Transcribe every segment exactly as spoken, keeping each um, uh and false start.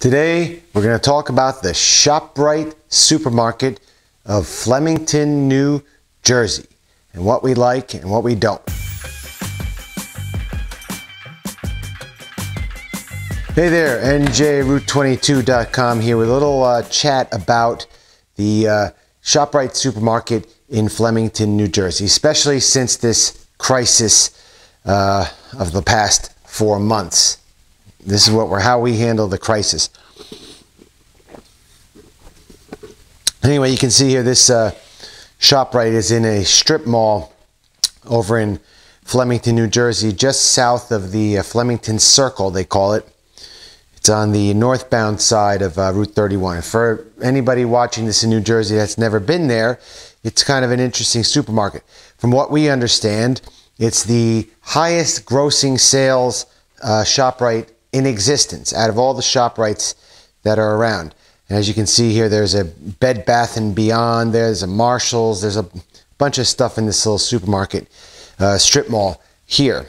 Today, we're going to talk about the ShopRite supermarket of Flemington, New Jersey, and what we like and what we don't. Hey there, N J Route twenty-two dot com here with a little uh, chat about the uh, ShopRite supermarket in Flemington, New Jersey, especially since this crisis uh, of the past four months. This is what we're, how we handle the crisis. Anyway, you can see here this uh, ShopRite is in a strip mall over in Flemington, New Jersey, just south of the uh, Flemington Circle, they call it. It's on the northbound side of uh, Route thirty-one. For anybody watching this in New Jersey that's never been there, it's kind of an interesting supermarket. From what we understand, it's the highest grossing sales uh, ShopRite in existence out of all the ShopRites that are around. And as you can see here, there's a Bed Bath and Beyond, there's a Marshalls, there's a bunch of stuff in this little supermarket uh, strip mall here.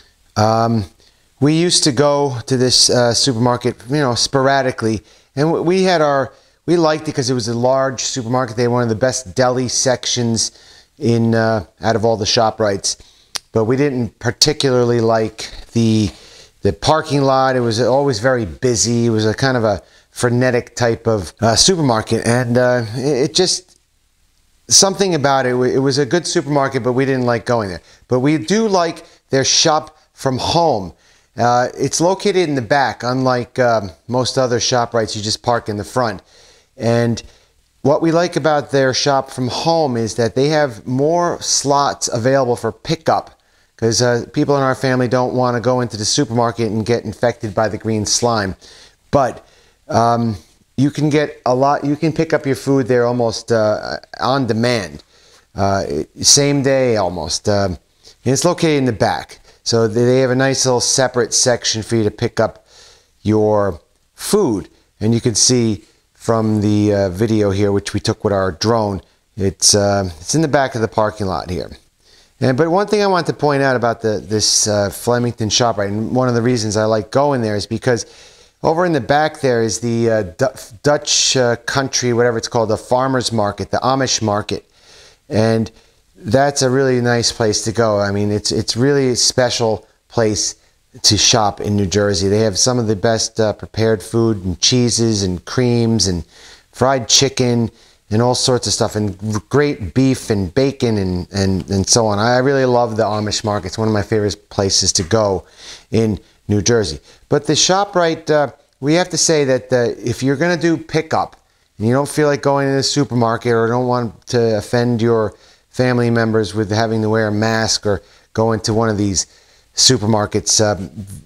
Um, we used to go to this uh, supermarket, you know, sporadically, and we had our, we liked it because it was a large supermarket. They had one of the best deli sections in uh, out of all the ShopRites, but we didn't particularly like the The parking lot. It was always very busy. It was a kind of a frenetic type of uh, supermarket, and uh, it, it just, something about it, it was a good supermarket, but we didn't like going there. But we do like their shop from home. Uh, it's located in the back, unlike um, most other ShopRites, you just park in the front. And what we like about their shop from home is that they have more slots available for pickup, because uh, people in our family don't want to go into the supermarket and get infected by the green slime. But um, you can get a lot, you can pick up your food there almost uh, on demand, uh, same day almost. Um, and it's located in the back. So they have a nice little separate section for you to pick up your food. And you can see from the uh, video here, which we took with our drone, it's, uh, it's in the back of the parking lot here. And, but one thing I want to point out about the, this uh, Flemington ShopRite, and one of the reasons I like going there, is because over in the back there is the uh, D Dutch uh, country, whatever it's called, the farmers market, the Amish market. And that's a really nice place to go. I mean, it's, it's really a special place to shop in New Jersey. They have some of the best uh, prepared food and cheeses and creams and fried chicken and all sorts of stuff, and great beef and bacon and, and, and so on. I really love the Amish market. It's one of my favorite places to go in New Jersey. But the ShopRite, uh, we have to say that uh, if you're going to do pickup and you don't feel like going to the supermarket or don't want to offend your family members with having to wear a mask or go into one of these supermarkets, uh,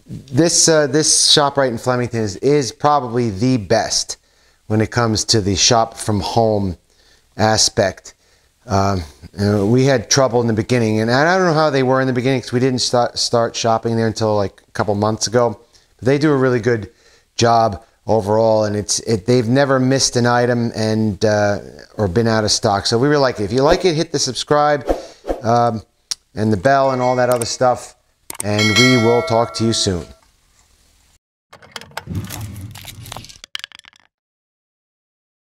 this, uh, this ShopRite in Flemington is, is probably the best when it comes to the shop from home aspect. Um, you know, we had trouble in the beginning, and I don't know how they were in the beginning because we didn't start, start shopping there until like a couple months ago. But they do a really good job overall, and it's it, they've never missed an item and uh, or been out of stock. So we really like it. If you like it, hit the subscribe um, and the bell and all that other stuff, and we will talk to you soon.